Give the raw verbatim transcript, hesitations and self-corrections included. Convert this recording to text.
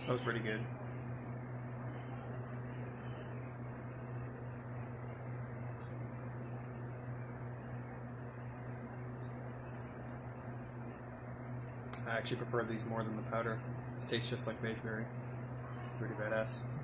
That was pretty good. I actually prefer these more than the powder. This tastes just like Baseberry. Pretty badass.